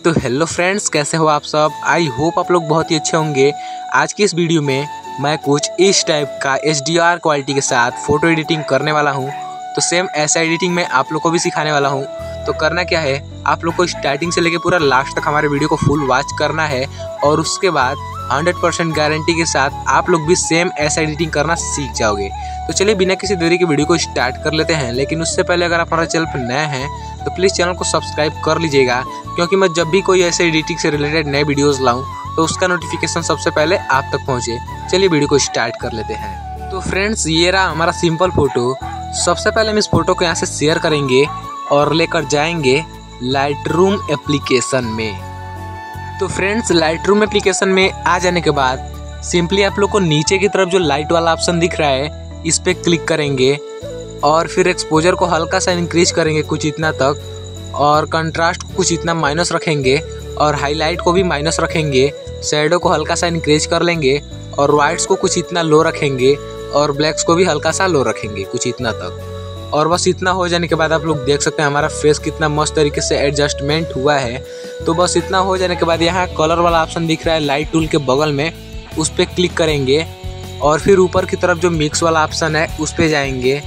तो hello friends, कैसे हो आप सब। आई होप आप लोग बहुत ही अच्छे होंगे। आज की इस वीडियो में मैं कुछ इस टाइप का HDR क्वालिटी के साथ फ़ोटो एडिटिंग करने वाला हूं। तो सेम ऐसा एडिटिंग मैं आप लोग को भी सिखाने वाला हूं। तो करना क्या है, आप लोग को स्टार्टिंग से लेकर पूरा लास्ट तक हमारे वीडियो को फुल वॉच करना है और उसके बाद 100% गारंटी के साथ आप लोग भी सेम ऐसा एडिटिंग करना सीख जाओगे। तो चलिए बिना किसी देरी के वीडियो को स्टार्ट कर लेते हैं। लेकिन उससे पहले अगर आप हमारे चैनल पर नए हैं तो प्लीज़ चैनल को सब्सक्राइब कर लीजिएगा, क्योंकि मैं जब भी कोई ऐसे एडिटिंग से रिलेटेड नए वीडियोस लाऊं तो उसका नोटिफिकेशन सबसे पहले आप तक पहुंचे। चलिए वीडियो को स्टार्ट कर लेते हैं। तो फ्रेंड्स, ये रहा हमारा सिंपल फ़ोटो। सबसे पहले हम इस फ़ोटो को यहाँ से शेयर करेंगे और लेकर जाएंगे लाइटरूम एप्लीकेशन में। तो फ्रेंड्स, लाइटरूम एप्लीकेशन में आ जाने के बाद सिंपली आप लोग को नीचे की तरफ जो लाइट वाला ऑप्शन दिख रहा है इस पर क्लिक करेंगे और फिर एक्सपोजर को हल्का सा इंक्रीज करेंगे कुछ इतना तक, और कंट्रास्ट को कुछ इतना माइनस रखेंगे और हाईलाइट को भी माइनस रखेंगे। शैडो को हल्का सा इंक्रीज कर लेंगे और वाइट्स को कुछ इतना लो रखेंगे और ब्लैक्स को भी हल्का सा लो रखेंगे कुछ इतना तक। और बस इतना हो जाने के बाद आप लोग देख सकते हैं हमारा फेस कितना मस्त तरीके से एडजस्टमेंट हुआ है। तो बस इतना हो जाने के बाद यहाँ कलर वाला ऑप्शन दिख रहा है लाइट टूल के बगल में, उस पर क्लिक करेंगे और फिर ऊपर की तरफ जो मिक्स वाला ऑप्शन है उस पर जाएंगे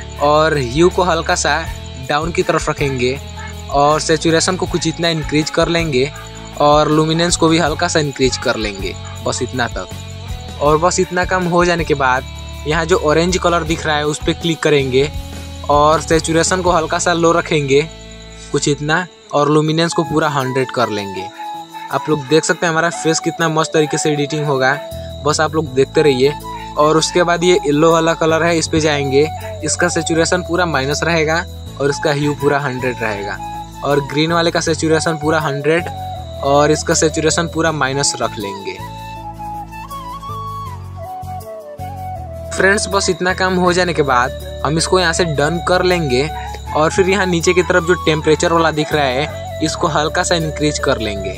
और ह्यू को हल्का सा डाउन की तरफ रखेंगे और सैचुरेशन को कुछ इतना इंक्रीज कर लेंगे और लुमिनेंस को भी हल्का सा इंक्रीज कर लेंगे, बस इतना तक। और बस इतना कम हो जाने के बाद यहाँ जो ऑरेंज कलर दिख रहा है उस पर क्लिक करेंगे और सैचुरेशन को हल्का सा लो रखेंगे कुछ इतना और लुमिनेंस को पूरा 100 कर लेंगे। आप लोग देख सकते हैं हमारा फेस कितना मस्त तरीके से एडिटिंग होगा, बस आप लोग देखते रहिए। और उसके बाद ये येलो वाला कलर है, इस पे जाएंगे, इसका सैचुरेशन पूरा माइनस रहेगा और इसका ह्यू पूरा 100 रहेगा। और ग्रीन वाले का सैचुरेशन पूरा 100 और इसका सैचुरेशन पूरा माइनस रख लेंगे। फ्रेंड्स, बस इतना काम हो जाने के बाद हम इसको यहाँ से डन कर लेंगे और फिर यहाँ नीचे की तरफ जो टेम्परेचर वाला दिख रहा है इसको हल्का सा इंक्रीज कर लेंगे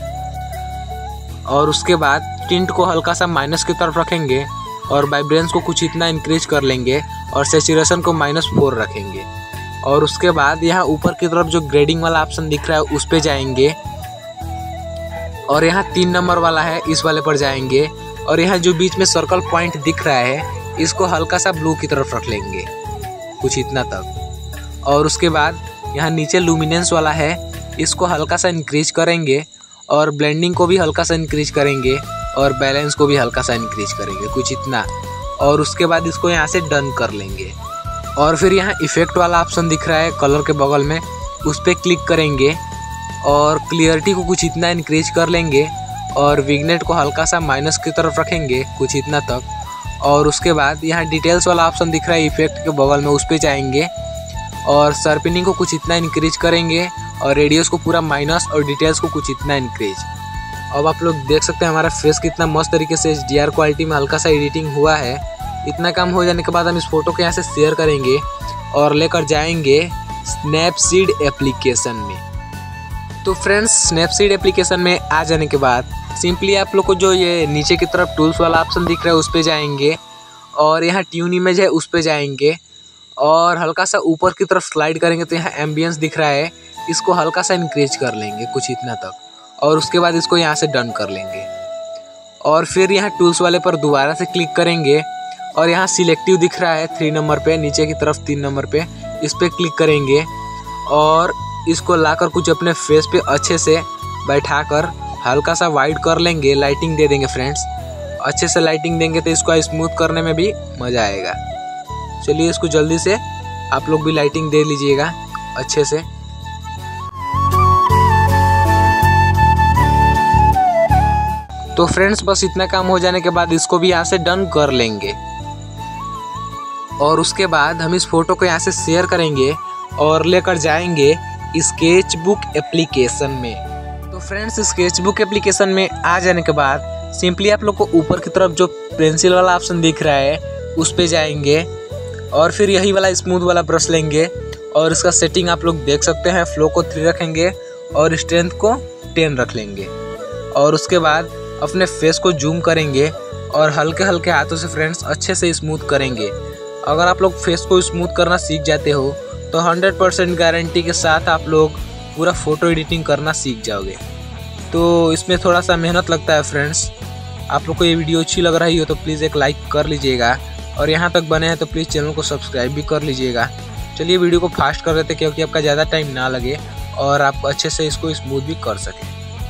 और उसके बाद टिंट को हल्का सा माइनस की तरफ रखेंगे और वाइब्रेंस को कुछ इतना इंक्रीज कर लेंगे और सैचुरेशन को -4 रखेंगे। और उसके बाद यहाँ ऊपर की तरफ जो ग्रेडिंग वाला ऑप्शन दिख रहा है उस पे जाएंगे और यहाँ 3 नंबर वाला है, इस वाले पर जाएंगे और यहाँ जो बीच में सर्कल पॉइंट दिख रहा है इसको हल्का सा ब्लू की तरफ रख लेंगे कुछ इतना तक। और उसके बाद यहाँ नीचे लुमिनेंस वाला है, इसको हल्का सा इंक्रीज करेंगे और ब्लेंडिंग को भी हल्का सा इंक्रीज करेंगे और बैलेंस को भी हल्का सा इंक्रीज करेंगे कुछ इतना। और उसके बाद इसको यहाँ से डन कर लेंगे और फिर यहाँ इफेक्ट वाला ऑप्शन दिख रहा है कलर के बगल में, उस पर क्लिक करेंगे और क्लियरिटी को कुछ इतना इंक्रीज कर लेंगे और विग्नेट को हल्का सा माइनस की तरफ रखेंगे कुछ इतना तक। और उसके बाद यहाँ डिटेल्स वाला ऑप्शन दिख रहा है इफेक्ट के बगल में, उस पर जाएंगे और शार्पनिंग को कुछ इतना इंक्रीज करेंगे और रेडियस को पूरा माइनस और डिटेल्स को कुछ इतना इंक्रीज। अब आप लोग देख सकते हैं हमारा फेस कितना मस्त तरीके से HDR क्वालिटी में हल्का सा एडिटिंग हुआ है। इतना काम हो जाने के बाद हम इस फोटो को यहाँ से शेयर करेंगे और लेकर जाएंगे स्नैपसीड एप्लीकेशन में। तो फ्रेंड्स, स्नैपसीड एप्लीकेशन में आ जाने के बाद सिंपली आप लोग को जो ये नीचे की तरफ टूल्स वाला ऑप्शन दिख रहा है उस पर जाएंगे और यहाँ ट्यून इमेज है उस पर जाएंगे और हल्का सा ऊपर की तरफ स्लाइड करेंगे तो यहाँ एम्बियंस दिख रहा है, इसको हल्का सा इंक्रीज कर लेंगे कुछ इतना तक और उसके बाद इसको यहाँ से डन कर लेंगे। और फिर यहाँ टूल्स वाले पर दोबारा से क्लिक करेंगे और यहाँ सिलेक्टिव दिख रहा है 3 नंबर पे, नीचे की तरफ 3 नंबर पे, इस पर क्लिक करेंगे और इसको लाकर कुछ अपने फेस पे अच्छे से बैठाकर हल्का सा वाइड कर लेंगे, लाइटिंग दे देंगे। फ्रेंड्स, अच्छे से लाइटिंग देंगे तो इसको स्मूथ करने में भी मज़ा आएगा। चलिए इसको जल्दी से आप लोग भी लाइटिंग दे लीजिएगा अच्छे से। तो फ्रेंड्स, बस इतना काम हो जाने के बाद इसको भी यहाँ से डन कर लेंगे और उसके बाद हम इस फोटो को यहाँ से शेयर करेंगे और लेकर जाएंगे स्केचबुक एप्लीकेशन में। तो फ्रेंड्स, स्केचबुक एप्लीकेशन में आ जाने के बाद सिंपली आप लोग को ऊपर की तरफ जो पेंसिल वाला ऑप्शन दिख रहा है उस पर जाएंगे और फिर यही वाला स्मूथ वाला ब्रश लेंगे और इसका सेटिंग आप लोग देख सकते हैं, फ्लो को 3 रखेंगे और स्ट्रेंथ को 10 रख लेंगे। और उसके बाद अपने फेस को जूम करेंगे और हल्के हल्के हाथों से फ्रेंड्स अच्छे से स्मूथ करेंगे। अगर आप लोग फेस को स्मूथ करना सीख जाते हो तो 100% गारंटी के साथ आप लोग पूरा फ़ोटो एडिटिंग करना सीख जाओगे। तो इसमें थोड़ा सा मेहनत लगता है फ्रेंड्स। आप लोग को ये वीडियो अच्छी लग रही हो तो प्लीज़ एक लाइक कर लीजिएगा, और यहाँ तक बने हैं तो प्लीज़ चैनल को सब्सक्राइब भी कर लीजिएगा। चलिए वीडियो को फास्ट कर देते क्योंकि आपका ज़्यादा टाइम ना लगे और आप अच्छे से इसको स्मूथ भी कर सकें।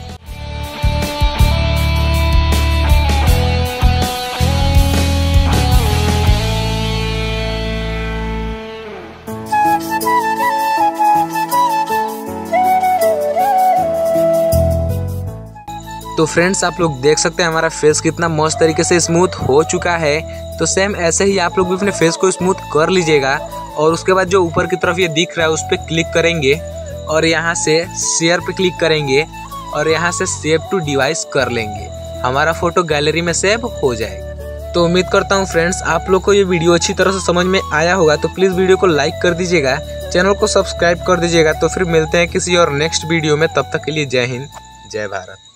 तो फ्रेंड्स आप लोग देख सकते हैं हमारा फेस कितना मस्त तरीके से स्मूथ हो चुका है। तो सेम ऐसे ही आप लोग भी अपने फेस को स्मूथ कर लीजिएगा, और उसके बाद जो ऊपर की तरफ ये दिख रहा है उस पर क्लिक करेंगे और यहाँ से शेयर पे क्लिक करेंगे और यहाँ से सेव टू डिवाइस कर लेंगे। हमारा फोटो गैलरी में सेव हो जाएगा। तो उम्मीद करता हूँ फ्रेंड्स आप लोग को ये वीडियो अच्छी तरह से समझ में आया होगा। तो प्लीज़ वीडियो को लाइक कर दीजिएगा, चैनल को सब्सक्राइब कर दीजिएगा। तो फिर मिलते हैं किसी और नेक्स्ट वीडियो में, तब तक के लिए जय हिंद, जय भारत।